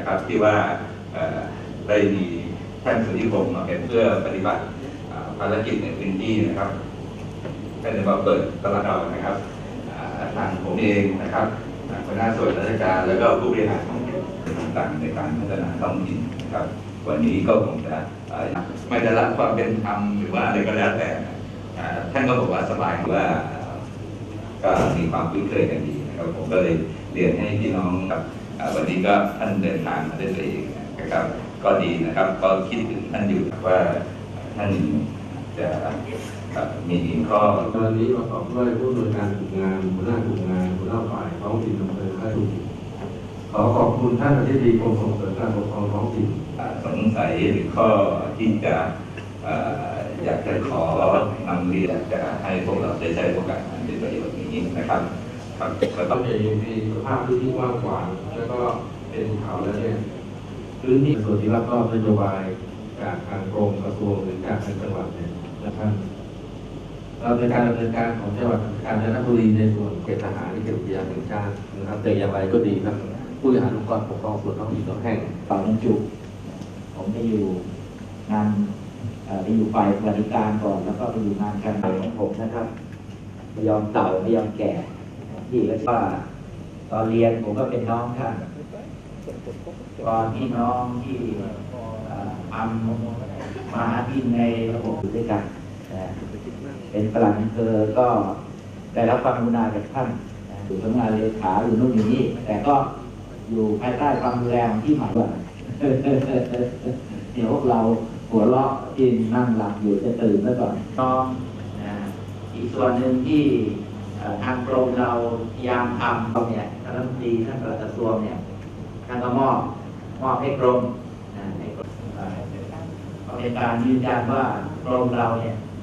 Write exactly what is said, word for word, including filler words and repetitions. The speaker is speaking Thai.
นะครับที่ว่าได้มีท่านสุทธิพงศ์มาเป็นเพื่อปฏิบัติภารกิจในพื้นที่นะครับท่านได้มาเปิดตลาดเรานะครับทางผมเองนะครับหัวหน้าส่วนราชการแล้วก็ผู้บริหารท้องถิ่นต่างๆในการพัฒนาท้องถิ่นนะครับวันนี้ก็คงจะไม่ได้รับความเป็นธรรมหรือว่าอะไรก็แล้วแต่ท่านก็บอกว่าสบายว่าก็มีความคุ้นเคยกันดีนะครับผมก็เลยเรียนให้พี่น้องกับวันนี้ก็ท่านเดินทางมาได้ตัวเองนะครับก็ดีนะครับก็คิดถึงท่านอยู่ว่าท่านจะมีข้อวันนี้ประกอบด้วยผู้ดำเนินการกลุ่มงานหัวหน้ากลุ่มงานหัวหน้าฝ่ายท้องถิ่นอำเภอและทุกถิ่นขอขอบคุณท่านอธิบดีกรมส่งเสริมการปกครองท้องถิ่นสงสัยหรือข้อที่จะอยากจะขอนำเรียนจะให้พวกเราได้ใช้โอกาสในประโยชน์นี้นะครับครับก็ต้องมีสภาพพื้นที่กว้างขวางแล้วก็เป็นเขาแล้วเนี่ยพื้นที่ส่วนที่รับมอบนโยบายจากทางกรมกระทรวงหรือจากทางจังหวัดเนี่ยนะครับเราในการดำเนินการของจังหวัดกาญจนบุรีในส่วนเขตทหารที่เขตอุทยานแห่งชาตินะครับแต่อย่างไรก็ดีครับผู้บริหารองค์กรปกครองส่วนท้องถิ่นต้องแห่งฝ่ายบรรจุผมไปอยู่งานไปอยู่ฝ่ายบริการก่อนแล้วก็ไปอยู่งานการเงินของผมนะครับไม่ยอมเต่าไม่ยอมแก่ที่ก็ว่าตอนเรียนผมก็เป็นน้องท่านตอนที่น้องที่ทำมาหากินในระบบด้วยกันเป็นประหลัดอำเภอก็ได้รับความกรุณาจากท่านอยู่สำนักงานเลขาอยู่นู่นอยู่นี่แต่ก็อยู่ภายใต้ความดูแลของที่ใหม่ว่าเดี๋ยวพวกเราหัวเราะที่นั่งหลับอยู่จะตื่นแล้วก่อนน้องอีกส่วนหนึ่งที่ทางกรมเราพยายามทำเราเนี่ยท่านรัฐมนตรีท่านปลัดกระทรวงเนี่ยท่านก็มอบมอบให้กรมในเป็นการยืนยันว่ากรมเราเนี่ย